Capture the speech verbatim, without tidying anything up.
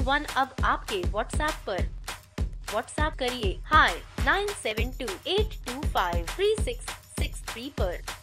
One अब आपके WhatsApp पर। व्हाट्सएप करिए hi nine seven two eight two five three six six three पर।